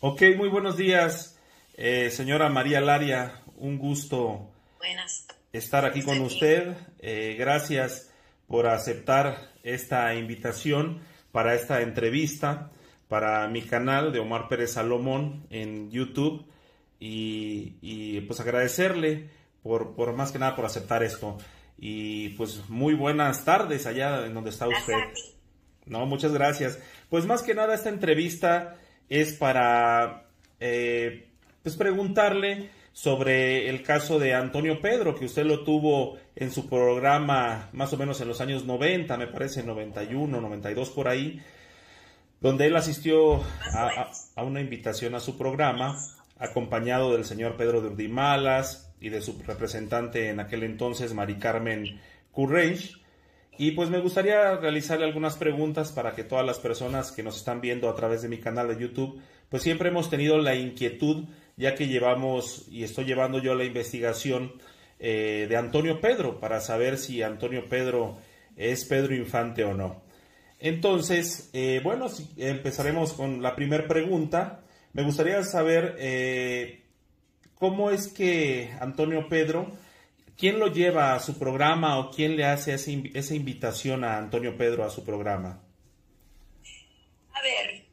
Ok, muy buenos días, señora María Laria. Un gusto Buenas. estar aquí con usted. Gracias por aceptar esta invitación para esta entrevista para mi canal de Omar Pérez Salomón en YouTube y pues agradecerle por más que nada por aceptar esto. Y pues muy buenas tardes allá en donde está usted. No, muchas gracias. Pues más que nada esta entrevista es para pues preguntarle sobre el caso de Antonio Pedro, que usted lo tuvo en su programa más o menos en los años 90, me parece 91, 92 por ahí, donde él asistió a una invitación a su programa, acompañado del señor Pedro de Urdimalas y de su representante en aquel entonces, Mari Carmen Currens. Y pues me gustaría realizarle algunas preguntas para que todas las personas que nos están viendo a través de mi canal de YouTube, pues siempre hemos tenido la inquietud, ya que llevamos y estoy llevando yo la investigación de Antonio Pedro, para saber si Antonio Pedro es Pedro Infante o no. Entonces, bueno, empezaremos con la primera pregunta. Me gustaría saber cómo es que Antonio Pedro, ¿quién lo lleva a su programa o quién le hace esa invitación a Antonio Pedro a su programa? A ver,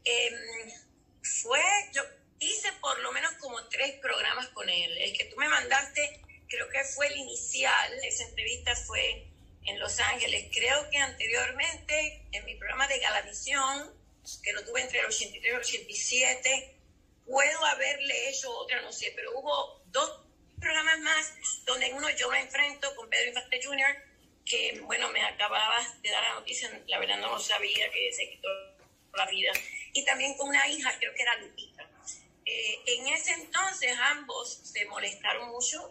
yo hice por lo menos como 3 programas con él. El que tú me mandaste, creo que fue el inicial. Esa entrevista fue en Los Ángeles. Creo que anteriormente, en mi programa de Galavisión, que lo tuve entre el 83 y el 87, puedo haberle hecho otra, no sé, pero hubo 2 programas más donde en uno yo me enfrento con Pedro Infante Jr., que bueno, me acababa de dar la noticia, la verdad no lo sabía, que se quitó la vida, y también con una hija, creo que era Lupita. En ese entonces ambos se molestaron mucho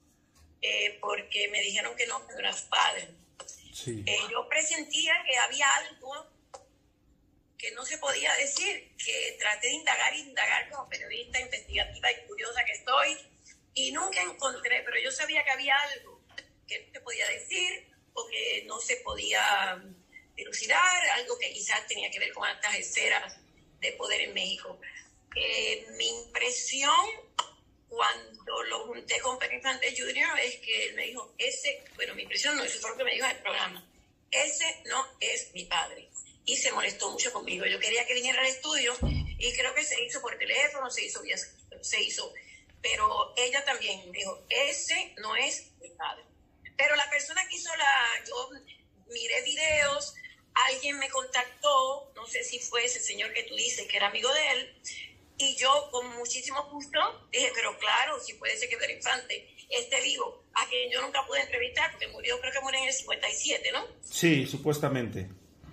porque me dijeron que no era su padre. Sí. Yo presentía que había algo que no se podía decir, que traté de indagar como periodista investigativa y curiosa que estoy, y nunca encontré, pero yo sabía que había algo que no se podía decir o que no se podía dilucidar, algo que quizás tenía que ver con altas esferas de poder en México. Mi impresión cuando lo junté con Pedro Infante Jr. es que él me dijo, mi impresión no, eso fue lo que me dijo en el programa, ese no es mi padre. Y se molestó mucho conmigo. Yo quería que viniera al estudio y creo que se hizo por teléfono, se hizo, pero ella también me dijo, ese no es mi padre. Pero la persona que hizo yo miré videos, alguien me contactó, no sé si fue ese señor que tú dices que era amigo de él, y yo con muchísimo gusto dije, pero claro, si puede ser que Pedro Infante esté vivo, a quien yo nunca pude entrevistar, porque creo que murió en el 57, ¿no? Sí, supuestamente.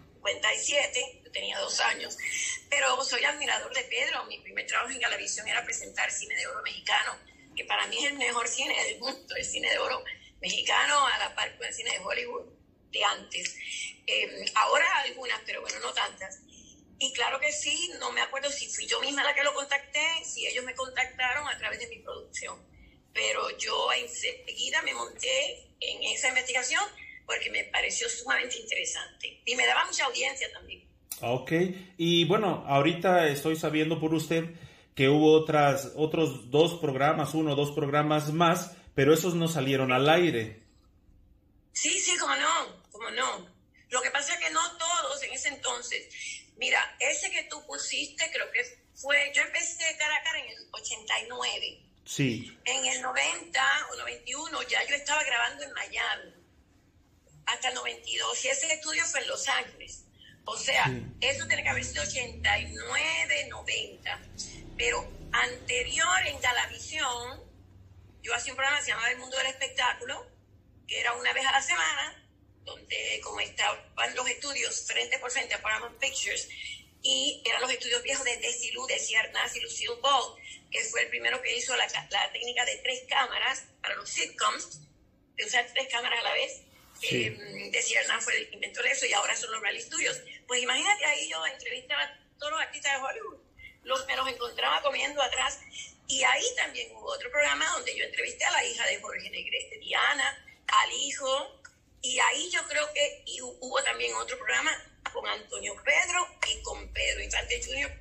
57, yo tenía 2 años, pero soy admirador de Pedro. Mi primer trabajo en Galavisión era presentar cine de oro mexicano, que para mí es el mejor cine del mundo, el cine de oro mexicano a la par con el cine de Hollywood de antes. Ahora algunas, pero bueno, no tantas. Y claro que sí, no me acuerdo si fui yo misma la que lo contacté, si ellos me contactaron a través de mi producción, pero yo enseguida me monté en esa investigación porque me pareció sumamente interesante y me daba mucha audiencia también. Ok, y bueno, ahorita estoy sabiendo por usted que hubo otros 2 programas, 1 o 2 programas más, pero esos no salieron al aire. Sí, cómo no. Lo que pasa es que no todos en ese entonces. Mira, ese que tú pusiste creo que yo empecé cara a cara en el 89. Sí. En el 90 o 91 ya yo estaba grabando en Miami, hasta el 92, y ese estudio fue en Los Ángeles. O sea, sí, eso tiene que haber sido 89, 90. Pero anterior en Galavisión, yo hacía un programa que se llamaba El Mundo del Espectáculo, que era una vez a la semana, donde como estaban los estudios frente por frente a Paramount Pictures, y eran los estudios viejos de Desilu, de Ciarnaz y Lucille Ball, que fue el primero que hizo la técnica de 3 cámaras para los sitcoms, de usar 3 cámaras a la vez. Sí. De Ciarnaz fue el inventor de eso, y ahora son los Rally Studios. Pues imagínate, ahí yo entrevistaba a todos los artistas de Hollywood, me los encontraba comiendo atrás, y ahí también hubo otro programa donde yo entrevisté a la hija de Jorge Negrete, Diana, al hijo, y ahí yo creo que hubo también otro programa con Antonio Pedro y con Pedro Infante Jr.,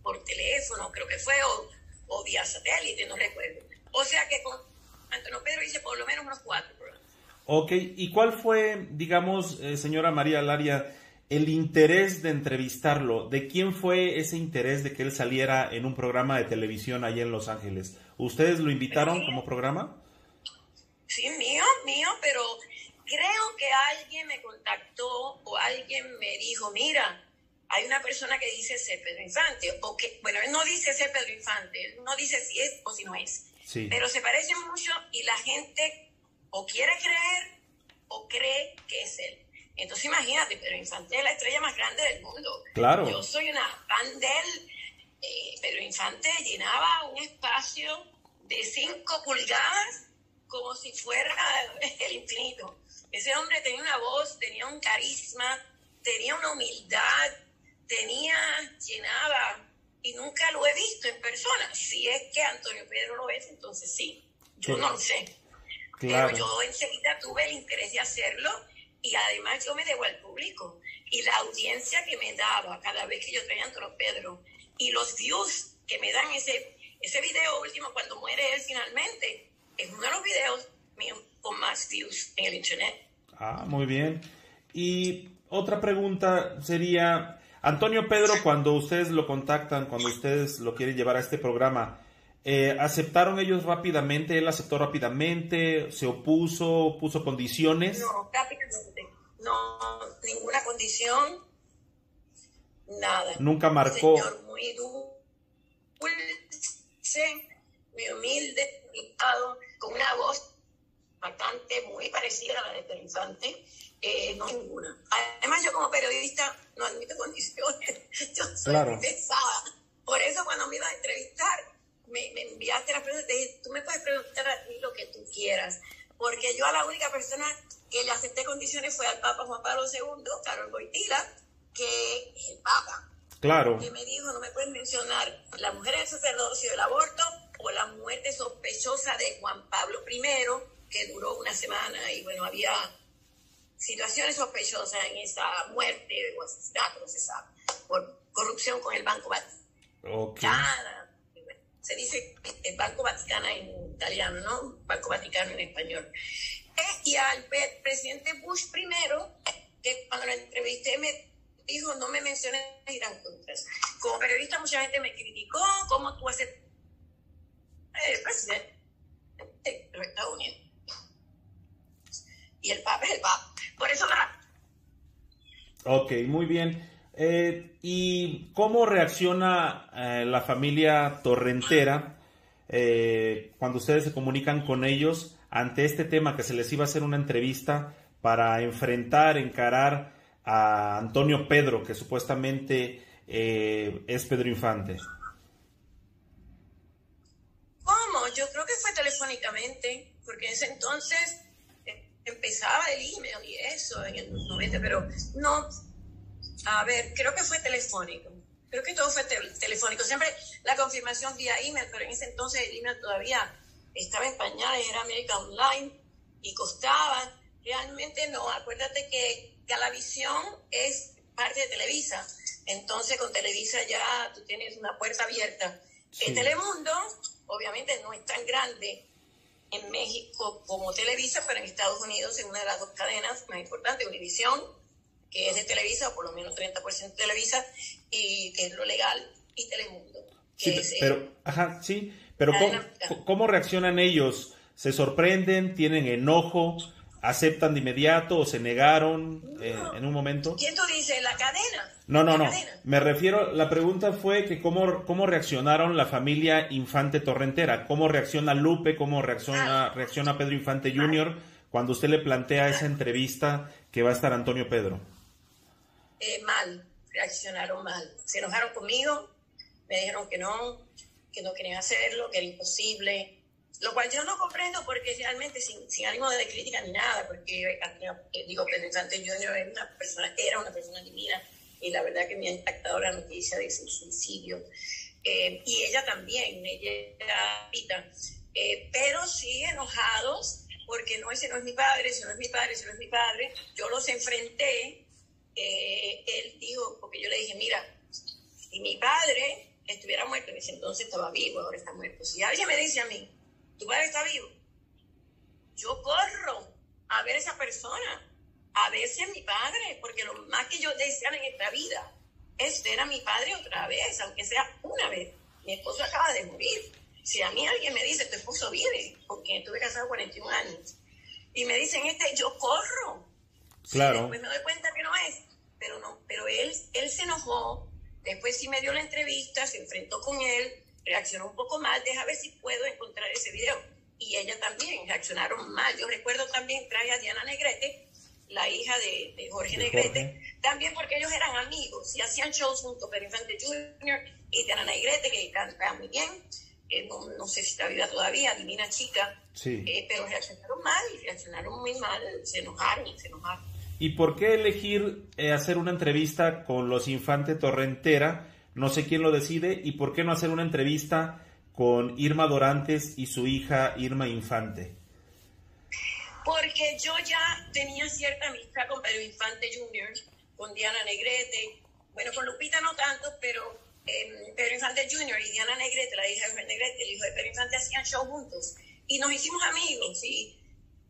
por teléfono, creo que fue, o vía satélite, no recuerdo. O sea que con Antonio Pedro hice por lo menos unos 4 programas. Ok, ¿y cuál fue, digamos, señora María Laria, el interés de entrevistarlo? ¿De quién fue ese interés de que él saliera en un programa de televisión allá en Los Ángeles? ¿Ustedes lo invitaron como programa? Sí, mío, pero creo que alguien me contactó o alguien me dijo, mira, hay una persona que dice ser Pedro Infante, o que, bueno, él no dice ser Pedro Infante, él no dice si es o si no es, sí, pero se parece mucho y la gente o quiere creer o cree que es él. Entonces imagínate, Pedro Infante es la estrella más grande del mundo. Claro. Yo soy una fan de él. Pedro Infante llenaba un espacio de 5 pulgadas como si fuera el infinito. Ese hombre tenía una voz, tenía un carisma, tenía una humildad, llenaba, y nunca lo he visto en persona. Si es que Antonio Pedro lo es, entonces sí. Yo no lo sé. Claro. Pero yo enseguida tuve el interés de hacerlo, y además yo me debo al público. Y la audiencia que me daba cada vez que yo traía a Antonio Pedro, y los views que me dan ese video último cuando muere él finalmente, es uno de los videos míos con más views en el internet. Ah, muy bien. Y otra pregunta sería, Antonio Pedro, cuando ustedes lo contactan, cuando ustedes lo quieren llevar a este programa, ¿aceptaron ellos rápidamente? ¿Él aceptó rápidamente? ¿Se opuso? ¿Puso condiciones? No, rápidamente. No, ninguna condición, nada. Nunca marcó. Señor muy dulce, muy humilde, delicado, con una voz bastante muy parecida a la de Pedro Infante. No ninguna. Además, yo como periodista no admito condiciones. Yo soy muy pesada. Por eso cuando me ibas a entrevistar, me enviaste las preguntas, te dije, tú me puedes preguntar a mí lo que tú quieras. Porque yo a la única persona que le acepté condiciones fue al Papa Juan Pablo II, Karol Wojtyla, que es el Papa. Claro. Que me dijo, no me puedes mencionar la mujer del sacerdocio, del aborto, o la muerte sospechosa de Juan Pablo I, que duró una semana, y bueno, había situaciones sospechosas en esa muerte o asesinato, no se sabe, por corrupción con el Banco Vaticano. Okay. Se dice el Banco Vaticano en italiano, ¿no? Banco Vaticano en español. Y al presidente Bush primero, que cuando lo entrevisté me dijo, no me menciones Irán Contras. Como periodista mucha gente me criticó, ¿cómo tú haces el presidente de los Estados Unidos? Y el Papa es el Papa. Por eso nada. Ok, muy bien. ¿Y cómo reacciona la familia Torrentera cuando ustedes se comunican con ellos ante este tema que se les iba a hacer una entrevista para encarar a Antonio Pedro, que supuestamente es Pedro Infante? ¿Cómo? Yo creo que fue telefónicamente, porque en ese entonces empezaba el email y eso en el 90, pero no, a ver, creo que fue telefónico. Creo que todo fue telefónico. Siempre la confirmación vía email, pero en ese entonces el email todavía estaba en pañales, era América Online y costaba. Realmente no. Acuérdate que Galavisión es parte de Televisa. Entonces con Televisa ya tú tienes una puerta abierta. Sí. Telemundo, obviamente no es tan grande en México como Televisa, pero en Estados Unidos es una de las 2 cadenas más importantes, Univisión, que es de Televisa, o por lo menos 30% de Televisa, y que es lo legal, y Telemundo. Sí, pero ¿cómo reaccionan ellos? ¿Se sorprenden? ¿Tienen enojo? ¿Aceptan de inmediato o se negaron en un momento? ¿Quién tú dices? ¿La cadena? No. Cadena. Me refiero, la pregunta fue que cómo reaccionaron la familia Infante Torrentera. ¿Cómo reacciona Lupe? ¿Cómo reacciona Pedro Infante Jr. cuando usted le plantea esa entrevista que va a estar Antonio Pedro? Mal, reaccionaron mal. Se enojaron conmigo, me dijeron que no querían hacerlo, que era imposible. Lo cual yo no comprendo porque realmente sin ánimo de crítica ni nada, porque Pedro Infante Jr. era una persona divina, y la verdad que me ha impactado la noticia de su suicidio. Y ella también, ella era Pita. Pero sí enojados, porque ese no es mi padre, ese no es mi padre, ese no es mi padre. Yo los enfrenté. Él dijo, porque yo le dije, mira, si mi padre estuviera muerto. En ese entonces estaba vivo, ahora está muerto. Si alguien me dice a mí, tu padre está vivo, yo corro a ver a esa persona, a ver si es mi padre, porque lo más que yo deseo en esta vida es ver a mi padre otra vez, aunque sea una vez. Mi esposo acaba de morir. Si a mí alguien me dice, tu esposo vive, porque estuve casado 41 años, y me dicen, yo corro. Claro. Después me doy cuenta que no es, pero él se enojó, después sí me dio la entrevista, se enfrentó con él, reaccionó un poco mal, deja ver si puedo encontrar ese video. Y ella también, reaccionaron mal. Yo recuerdo también, traje a Diana Negrete, la hija de Jorge Negrete, también porque ellos eran amigos y hacían shows juntos, Pedro Infante Jr. y Diana Negrete, que cantaba muy bien. No sé si está viva todavía, divina chica, sí. Pero reaccionaron muy mal, se enojaron. ¿Y por qué elegir hacer una entrevista con los Infante Torrentera? No sé quién lo decide. ¿Y por qué no hacer una entrevista con Irma Dorantes y su hija Irma Infante? Porque yo ya tenía cierta amistad con Pedro Infante Jr., con Diana Negrete, bueno, con Lupita no tanto, pero Pedro Infante Jr. y Diana Negrete, la hija de Jorge Negrete, el hijo de Pedro Infante, hacían show juntos. Y nos hicimos amigos, y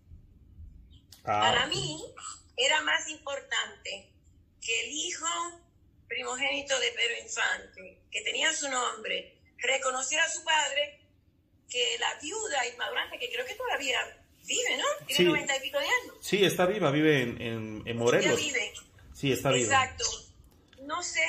para mí era más importante que el hijo primogénito de Pedro Infante, que tenía su nombre, reconociera a su padre, que la viuda Irma Durante, que creo que todavía vive, ¿no? Tiene 90 y pico de años. Sí, está viva, vive en Morelos. Vive. Sí, está viva. Exacto. No sé,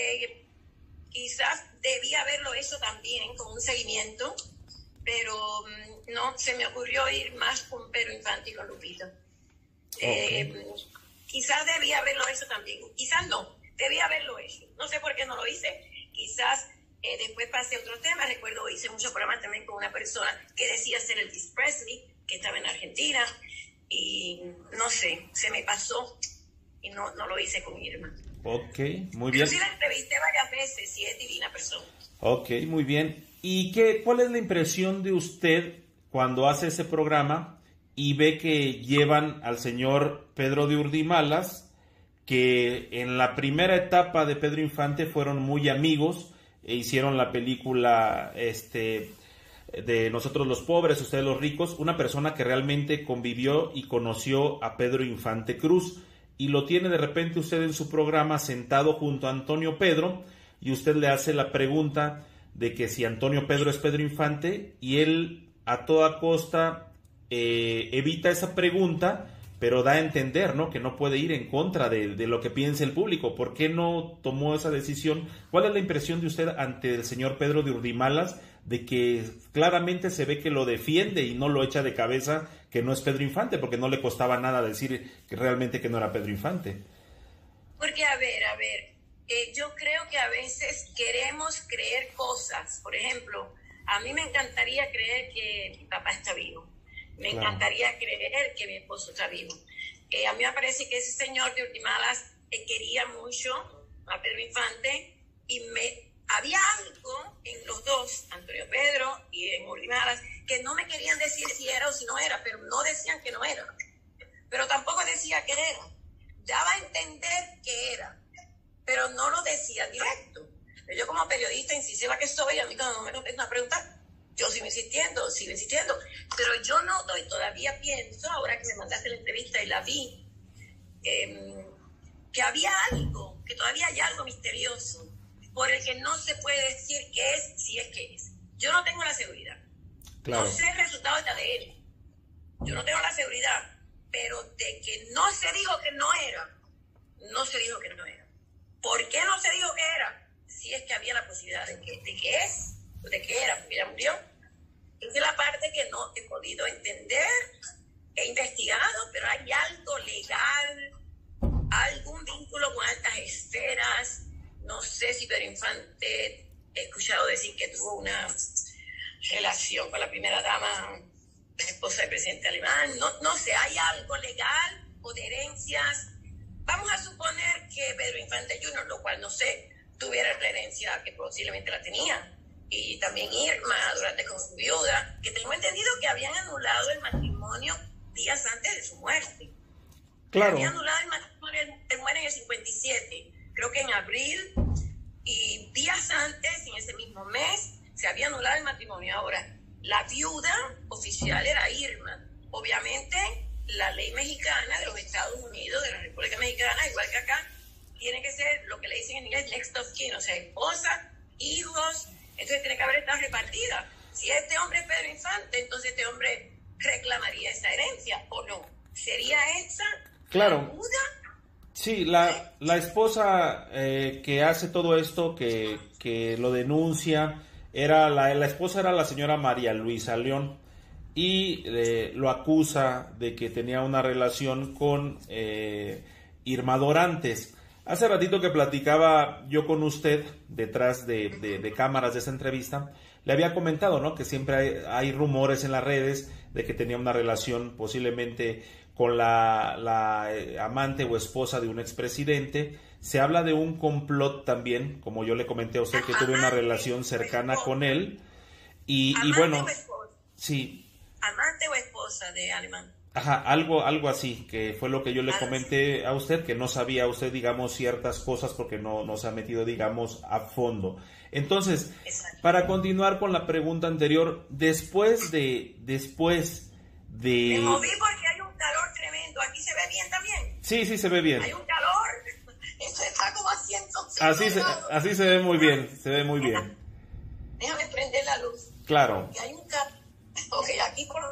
quizás debía haberlo hecho también con un seguimiento, pero no, se me ocurrió ir más con Pedro Infante y con Lupita. Okay. Quizás debía haberlo hecho también, quizás no, debía haberlo hecho. No sé por qué no lo hice, quizás después pasé a otros temas. Recuerdo, hice muchos programas también con una persona que decía ser Elvis Presley, que estaba en Argentina, y no sé, se me pasó y no lo hice con Irma. Ok, muy bien. Yo sí la entrevisté varias veces y es divina persona. Ok, muy bien. ¿Y cuál es la impresión de usted cuando hace ese programa y ve que llevan al señor Pedro de Urdimalas, que en la primera etapa de Pedro Infante fueron muy amigos e hicieron la película de Nosotros los Pobres, Ustedes los Ricos, una persona que realmente convivió y conoció a Pedro Infante Cruz, y lo tiene de repente usted en su programa sentado junto a Antonio Pedro, y usted le hace la pregunta de que si Antonio Pedro es Pedro Infante, y él a toda costa evita esa pregunta, pero da a entender, ¿no?, que no puede ir en contra de lo que piense el público. ¿Por qué no tomó esa decisión? ¿Cuál es la impresión de usted ante el señor Pedro de Urdimalas, de que claramente se ve que lo defiende y no lo echa de cabeza que no es Pedro Infante, porque no le costaba nada decir que realmente que no era Pedro Infante? Porque, a ver, yo creo que a veces queremos creer cosas. Por ejemplo, a mí me encantaría creer que mi papá está vivo. Me encantaría creer que mi esposo está vivo. A mí me parece que ese señor de Urdimalas quería mucho a Pedro Infante, y había algo en los dos, Antonio Pedro y en Urdimalas, que no me querían decir si era o si no era, pero no decían que no era. Pero tampoco decía que era. Daba a entender que era, pero no lo decía directo. Yo, como periodista incisiva que soy, a mí cuando me contestan a preguntar, yo sigo insistiendo, pero yo noto y todavía pienso, ahora que me mandaste la entrevista y la vi, que había algo, que todavía hay algo misterioso por el que no se puede decir qué es, si es que es. Yo no tengo la seguridad. Claro. No sé el resultado de ADN. Yo no tengo la seguridad, pero de que no se dijo que no era, no se dijo que no era. ¿Por qué no se dijo que era? Si es que había la posibilidad de que es, de que era, porque ya murió. Esa es la parte que no he podido entender, he investigado, pero hay algo legal, algún vínculo con altas esferas. No sé si Pedro Infante, he escuchado decir que tuvo una relación con la primera dama, la esposa del presidente alemán. No sé, hay algo legal o de herencias. Vamos a suponer que Pedro Infante Jr., lo cual no sé, tuviera la herencia que posiblemente la tenía. Y también Irma Durante con su viuda, que tengo entendido que habían anulado el matrimonio días antes de su muerte. Claro. Habían anulado el matrimonio, él muere en el 57, creo que en abril y días antes, en ese mismo mes, se había anulado el matrimonio. Ahora, la viuda oficial era Irma. Obviamente, la ley mexicana de los Estados Unidos, de la República Mexicana, igual que acá, tiene que ser lo que le dicen en inglés next of kin, o sea, esposa, hijos, entonces tiene que haber estado repartida. Si este hombre es Pedro Infante, entonces este hombre reclamaría esa herencia, ¿o no? ¿Sería esa claro. la viuda? Sí, la esposa que hace todo esto, que lo denuncia, la esposa era la señora María Luisa León, y lo acusa de que tenía una relación con Irma Dorantes. Hace ratito que platicaba yo con usted detrás de cámaras de esa entrevista, le había comentado, ¿no?, que siempre hay rumores en las redes de que tenía una relación posiblemente con la amante o esposa de un expresidente. Se habla de un complot también, como yo le comenté a usted, que tuve una relación cercana con él. Y bueno, sí. ¿Amante o esposa de Alemán? Ajá, algo así, que fue lo que yo le comenté a usted, que no sabía usted, digamos, ciertas cosas porque no se ha metido, digamos, a fondo. Entonces, exacto, para continuar con la pregunta anterior, después de... Me moví porque hay un calor tremendo. ¿Aquí se ve bien también? Sí, se ve bien. Hay un calor. Esto está como a 105 grados. Así se ve muy bien, se ve muy bien. Déjame prender la luz. Claro. Y hay un calor. Ok, aquí por...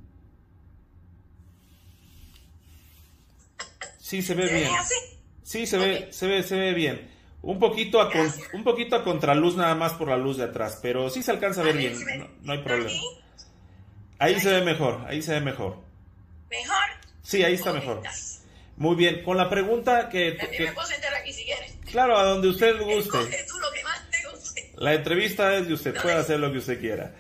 Sí, se ve bien. ¿Así? Sí, se ve bien. Un poquito a contraluz nada más por la luz de atrás, pero sí se alcanza a ver bien, no hay problema. Ahí se ve mejor. ¿Mejor? Sí, ahí está mejor. Muy bien, con la pregunta que me puedo sentar aquí si quieres. Claro, a donde usted guste. Escoge tú lo que más te guste. La entrevista es de usted, puede hacer lo que usted quiera.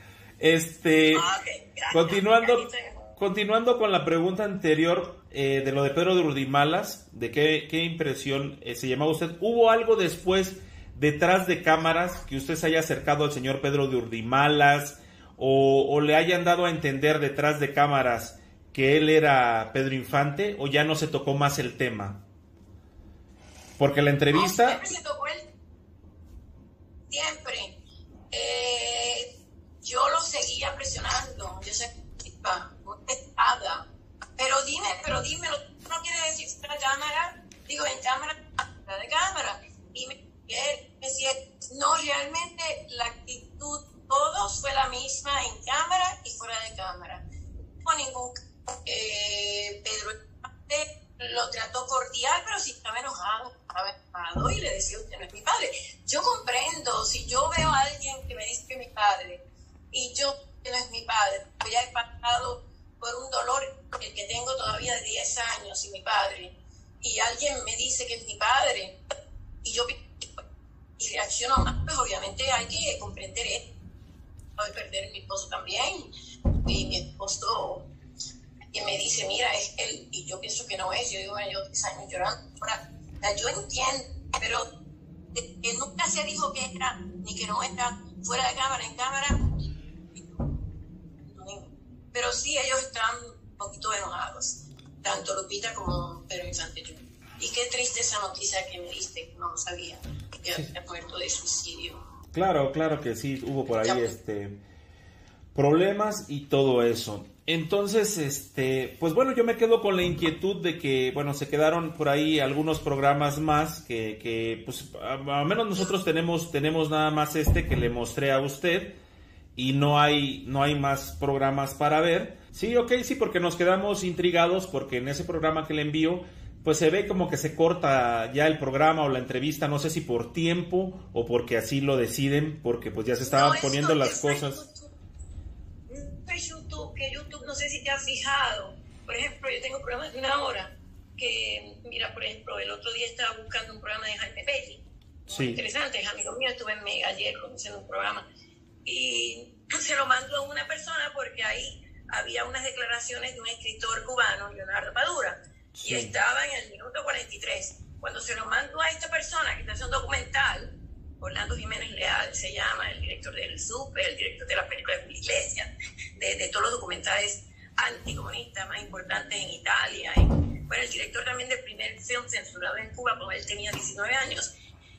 Continuando con la pregunta anterior de lo de Pedro de Urdimalas, de qué impresión se llamaba usted. ¿Hubo algo después, detrás de cámaras, que usted se haya acercado al señor Pedro de Urdimalas o le hayan dado a entender detrás de cámaras que él era Pedro Infante, o ya no se tocó más el tema? Porque la entrevista... No, siempre se tocó siempre. Yo lo seguía presionando, yo sé que estaba, pero dime, no quiere decir que la cámara, digo, en cámara, de cámara, y me decía, no, realmente la actitud, todos fue la misma en cámara y fuera de cámara. No hubo ningún Pedro lo trató cordial, pero si estaba enojado y le decía, usted no es mi padre. Yo comprendo, si yo veo a alguien que me dice que es mi padre y yo que no es mi padre, pues ya he pasado por un dolor el que tengo todavía de 10 años sin mi padre, y alguien me dice que es mi padre y yo reacciono más, pues obviamente hay que comprender esto. Voy a perder a mi esposo también, y mi esposo que me dice, mira, es él, y yo pienso que no es. Yo digo, bueno, yo 10 años llorando. Ahora, yo entiendo, pero que nunca se dijo que era, ni que no era, fuera de cámara, en cámara. Pero sí, ellos están un poquito enojados, tanto Lupita como Pedro Infante Jr. Y qué triste esa noticia que me diste, que no lo sabía, que había muerto de suicidio. Claro que sí, hubo por ahí problemas y todo eso. Entonces, pues bueno, yo me quedo con la inquietud de que, bueno, se quedaron por ahí algunos programas más que pues, al menos nosotros tenemos nada más que le mostré a usted, y no hay más programas para ver. Sí, sí, porque nos quedamos intrigados, porque en ese programa que le envío, pues se ve como que se corta ya el programa o la entrevista, no sé si por tiempo o porque así lo deciden, porque pues ya se estaban poniendo las cosas. YouTube, no sé si te has fijado, por ejemplo, yo tengo programas de 1 hora, que, mira, por ejemplo, el otro día estaba buscando un programa de Jaime Bailey, muy interesante, es amigo mío, estuve en Mega ayer conociendo un programa, y se lo mando a una persona porque ahí había unas declaraciones de un escritor cubano, Leonardo Padura, y estaba en el minuto 43. Cuando se lo mando a esta persona que está haciendo un documental, Orlando Jiménez Leal se llama, el director del Super, el director de las películas de la Iglesia, de todos los documentales anticomunistas más importantes en Italia, bueno, el director también del primer film censurado en Cuba, cuando él tenía 19 años,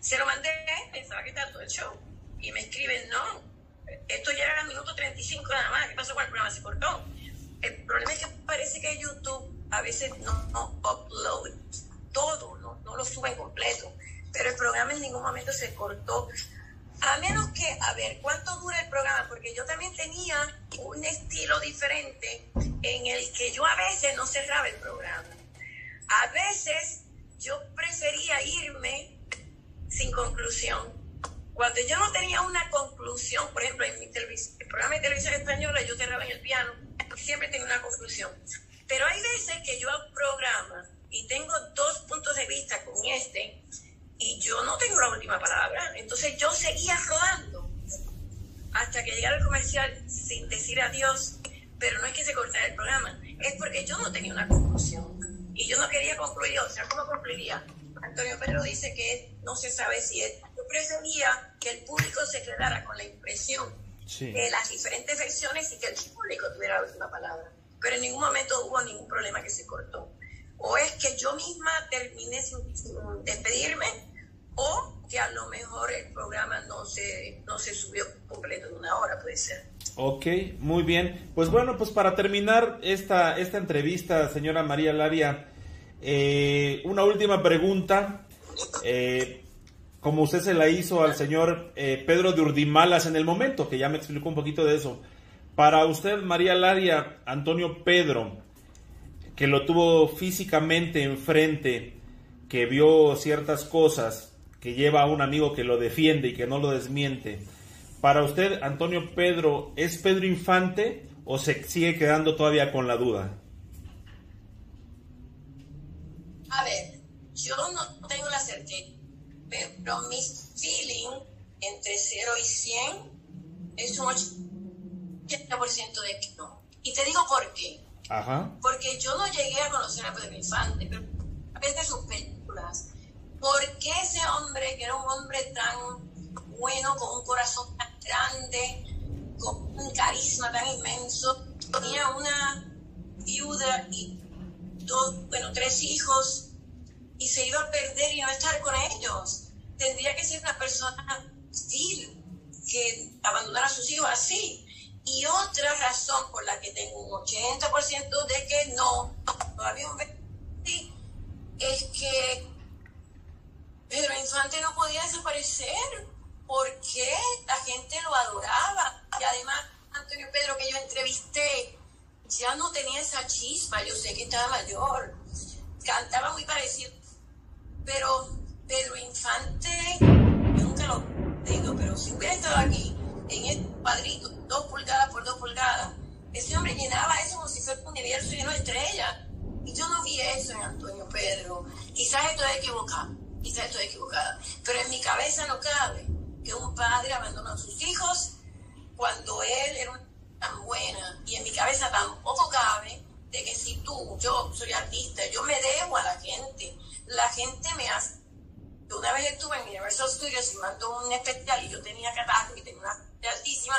Se lo mandé, pensaba que estaba todo el show. Y me escriben, no, esto ya era el minuto 35 nada más. ¿Qué pasó con el programa? Se cortó. El problema es que parece que YouTube a veces no upload todo, no lo suben completo. Pero el programa en ningún momento se cortó. A menos que, a ver, ¿cuánto dura el programa? Porque yo también tenía un estilo diferente en el que yo a veces no cerraba el programa. A veces yo prefería irme sin conclusión. Cuando yo no tenía una conclusión, por ejemplo, en el programa de televisión española, yo cerraba en el piano, siempre tenía una conclusión. Pero hay veces que yo hago un programa y tengo dos puntos de vista con este, y yo no tengo la última palabra. Entonces yo seguía rodando hasta que llegara el comercial sin decir adiós, pero no es que se cortara el programa, es porque yo no tenía una conclusión y yo no quería concluir. O sea, ¿cómo concluiría? Antonio Pedro dice que no se sabe si es. Yo prefería que el público se quedara con la impresión de las diferentes versiones y que el público tuviera la última palabra. Pero en ningún momento hubo ningún problema que se cortó. O es que yo misma terminé sin despedirme, o que a lo mejor el programa no se subió completo en una hora, puede ser. Ok, muy bien. Pues bueno, pues para terminar esta entrevista, señora María Laria, una última pregunta. Como usted se la hizo al señor Pedro de Urdimalas en el momento, que ya me explicó un poquito de eso. Para usted, María Laria, Antonio Pedro, que lo tuvo físicamente enfrente, que vio ciertas cosas, que lleva a un amigo que lo defiende y que no lo desmiente. Para usted, Antonio Pedro, ¿es Pedro Infante o se sigue quedando todavía con la duda? A ver, yo no tengo la certeza, pero mi feeling entre 0 y 100 es un 80% de que no. Y te digo por qué. Ajá. Porque yo no llegué a conocer a Pedro Infante, pero a veces de sus películas. ¿Por qué ese hombre, que era un hombre tan bueno, con un corazón tan grande, con un carisma tan inmenso, tenía una viuda y 3 hijos, y se iba a perder y no estar con ellos? Tendría que ser una persona hostil, que abandonara a sus hijos así. Y otra razón por la que tengo un 80% de que no había un sí, es que Pedro Infante no podía desaparecer porque la gente lo adoraba. Y además, Antonio Pedro, que yo entrevisté, ya no tenía esa chispa. Yo sé que estaba mayor, cantaba muy parecido, pero Pedro Infante, yo nunca lo digo, pero si hubiera estado aquí en este cuadrito 2 pulgadas por 2 pulgadas, ese hombre llenaba eso como si fuera un universo lleno de estrellas. Y yo no vi eso en Antonio Pedro. Quizás estoy equivocada, pero en mi cabeza no cabe que un padre abandonó a sus hijos cuando él era tan buena. Y en mi cabeza tampoco cabe de que si yo soy artista, yo me debo a la gente me hace. Yo una vez estuve en Universal Studios y mandó un especial y yo tenía catálogo y tenía una altísima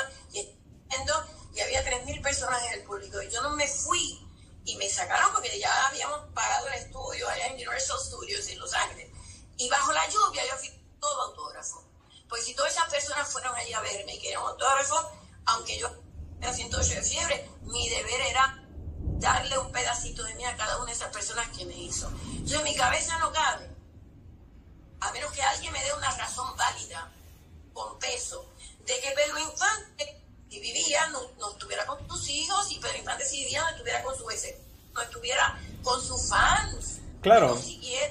y había 3,000 personas en el público y yo no me fui y me sacaron porque ya habíamos pagado el estudio allá en Universal Studios en Los Ángeles, y bajo la lluvia yo fui todo autógrafo, pues si todas esas personas fueron allí a verme y querían autógrafo, aunque yo era 108 de fiebre, mi deber era darle un pedacito de mí a cada una de esas personas que me hizo. Yo en mi cabeza no cabe, a menos que alguien me dé una razón válida con peso de que Pedro Infante, si vivía, no estuviera con sus hijos, y Pedro Infante, si vivía, no estuviera con su no estuviera con sus fans. Claro. No siguiera.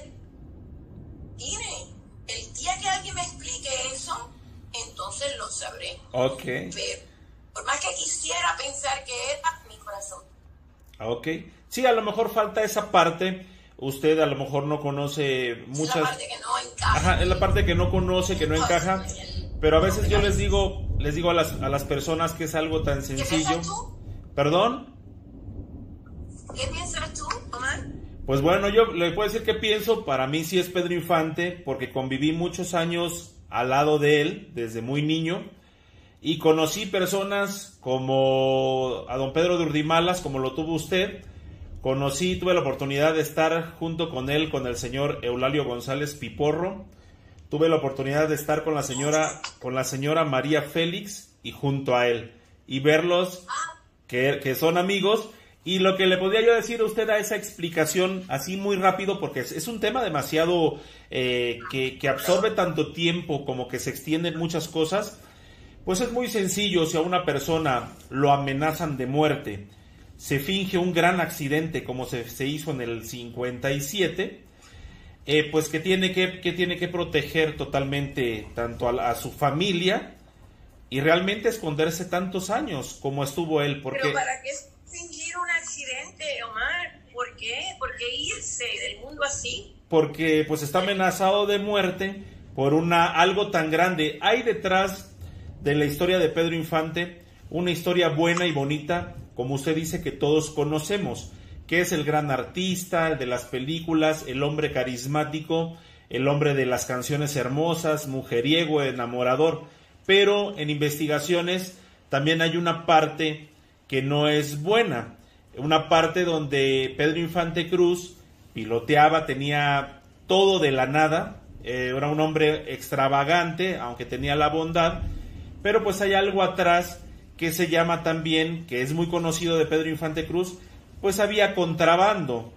Mire, el día que alguien me explique eso, entonces lo sabré. Ok. Pero, por más que quisiera pensar que era mi corazón. Ok. Sí, a lo mejor falta esa parte. Usted a lo mejor no conoce muchas... Es la parte que no encaja. Ajá, es la parte que no conoce, que no encaja. Pero a veces yo les digo a las personas que es algo tan sencillo. ¿Qué piensas tú? ¿Perdón? ¿Qué piensas tú, Omar? Pues bueno, yo le puedo decir qué pienso. Para mí sí es Pedro Infante, porque conviví muchos años al lado de él, desde muy niño. Y conocí personas como a don Pedro de Urdimalas, como lo tuvo usted. Tuve la oportunidad de estar junto con él, con el señor Eulalio González Piporro. tuve la oportunidad de estar con la señora María Félix y junto a él y verlos que son amigos. Y lo que le podría yo decir a usted a esa explicación así muy rápido, porque es un tema demasiado que absorbe tanto tiempo como que se extienden muchas cosas, pues es muy sencillo. Si a una persona lo amenazan de muerte, se finge un gran accidente como se hizo en el 57, pues que tiene que proteger totalmente tanto a su familia y realmente esconderse tantos años como estuvo él. Porque... ¿Pero para qué fingir un accidente, Omar? ¿Por qué? ¿Por qué irse del mundo así? Porque pues está amenazado de muerte por algo tan grande. Hay detrás de la historia de Pedro Infante una historia buena y bonita, como usted dice, que todos conocemos, que es el gran artista, el de las películas, el hombre carismático, el hombre de las canciones hermosas, mujeriego, enamorador. Pero en investigaciones también hay una parte que no es buena, una parte donde Pedro Infante Cruz piloteaba, tenía todo de la nada, era un hombre extravagante, aunque tenía la bondad, pero pues hay algo atrás que se llama también, que es muy conocido de Pedro Infante Cruz, pues había contrabando,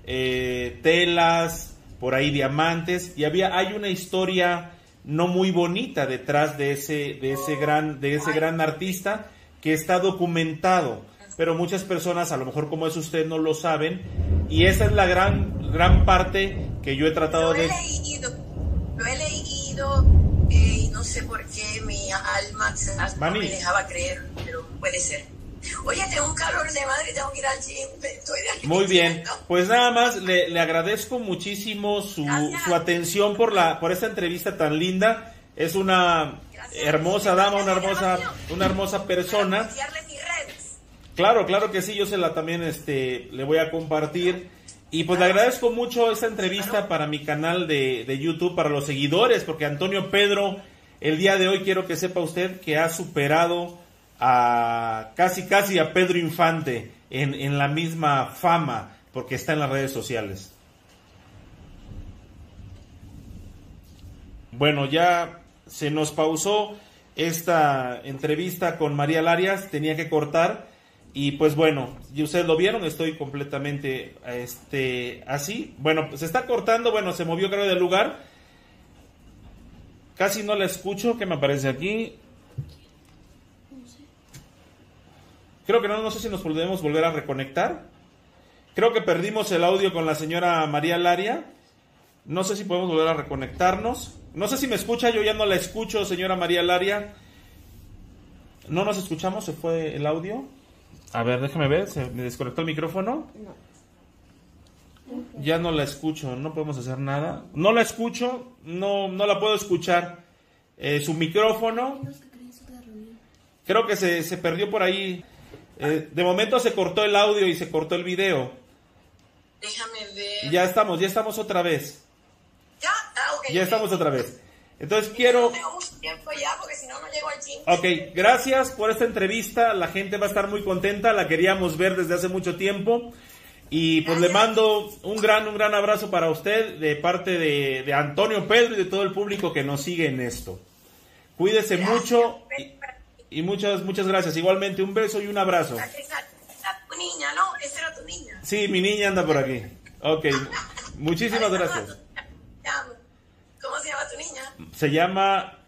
telas, por ahí diamantes, y hay una historia no muy bonita detrás de ese gran artista, que está documentado, pero muchas personas, a lo mejor como es usted, no lo saben, y esa es la gran parte que yo he tratado de... Lo he leído, y no sé por qué mi alma no me dejaba creer, pero puede ser. Oye, tengo un calor de madre, tengo que ir al gym, estoy de aquí. Muy bien, pues nada más le agradezco muchísimo su atención por esta entrevista tan linda. Es una hermosa dama, una hermosa persona. Claro que sí, yo también le voy a compartir. Y pues le agradezco mucho esta entrevista para mi canal de YouTube, para los seguidores, porque Antonio Pedro, el día de hoy quiero que sepa usted que ha superado a casi a Pedro Infante en la misma fama, porque está en las redes sociales. Bueno, ya se nos pausó esta entrevista con María Larias, tenía que cortar, y pues bueno, y ustedes lo vieron, estoy completamente así. Bueno, pues se está cortando, bueno, se movió creo del lugar, casi no la escucho. ¿Qué me aparece aquí? Creo que no sé si nos podemos volver a reconectar. Creo que perdimos el audio con la señora María Laria. No sé si podemos volver a reconectarnos. No sé si me escucha, yo ya no la escucho, señora María Laria. ¿No nos escuchamos? ¿Se fue el audio? A ver, déjame ver, ¿se me desconectó el micrófono? No. Ya no la escucho, no podemos hacer nada. No la escucho, no la puedo escuchar. Su micrófono, creo que se perdió por ahí. De momento se cortó el audio y se cortó el video. Déjame ver. Ya estamos otra vez. ¿Ya? Okay. Ya estamos otra vez. Entonces quiero... No tengo mucho tiempo ya, porque si no, no llego al gym. Ok, gracias por esta entrevista. La gente va a estar muy contenta. La queríamos ver desde hace mucho tiempo. Y pues le mando un gran abrazo para usted de parte de Antonio Pedro y de todo el público que nos sigue en esto. Cuídese mucho y muchas gracias. Igualmente un beso y un abrazo. Esa tu niña, ¿no? Esa era tu niña. Sí, mi niña anda por aquí. Ok, muchísimas gracias. ¿Cómo se llama tu niña? Se llama